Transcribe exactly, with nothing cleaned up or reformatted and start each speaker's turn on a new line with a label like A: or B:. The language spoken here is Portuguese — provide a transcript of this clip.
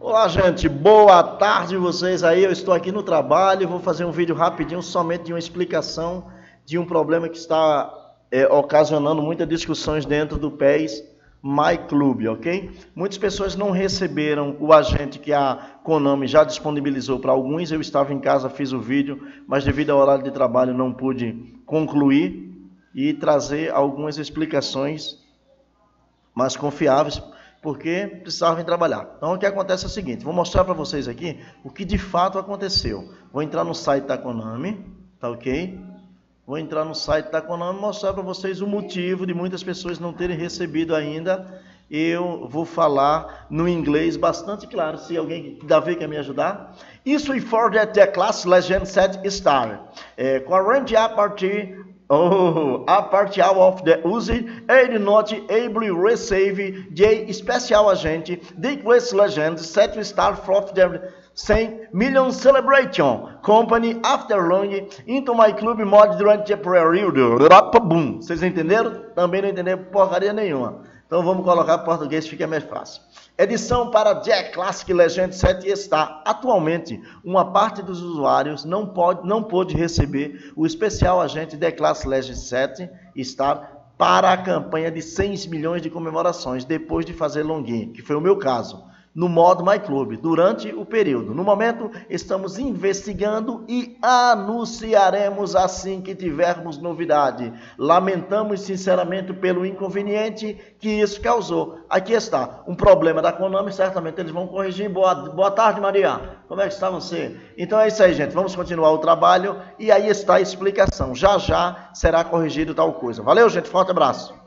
A: Olá, gente, boa tarde vocês aí. Eu estou aqui no trabalho, vou fazer um vídeo rapidinho somente de uma explicação de um problema que está é, ocasionando muitas discussões dentro do P E S MyClub, ok? Muitas pessoas não receberam o agente que a Konami já disponibilizou para alguns. Eu estava em casa, fiz o vídeo, mas devido ao horário de trabalho não pude concluir e trazer algumas explicações mais confiáveis, porque precisavam trabalhar. Então o que acontece é o seguinte, vou mostrar para vocês aqui o que de fato aconteceu. Vou entrar no site da Konami, tá ok? Vou entrar no site da Konami e mostrar para vocês o motivo de muitas pessoas não terem recebido ainda. Eu vou falar no inglês bastante claro, se alguém da vez quer me ajudar. Isso é for the class Legend sete Star. É, current a partir Oh, a part of the user are not able to receive the special agent the class Legend sete Star from the cem million celebration company after long into my club mod durante the período. Boom. Vocês entenderam? Também não entenderam porcaria nenhuma. Então vamos colocar português, fica mais fácil. Edição para The Classic Legend sete está. Atualmente, uma parte dos usuários não pode, não pôde receber o especial agente The Classic Legend sete Star para a campanha de cem milhões de comemorações depois de fazer login, que foi o meu caso, no modo MyClub, durante o período. No momento, estamos investigando e anunciaremos assim que tivermos novidade. Lamentamos sinceramente pelo inconveniente que isso causou. Aqui está, um problema da Konami, certamente eles vão corrigir. Boa, boa tarde, Maria. Como é que está você? Então é isso aí, gente. Vamos continuar o trabalho e aí está a explicação. Já já será corrigido tal coisa. Valeu, gente. Forte abraço.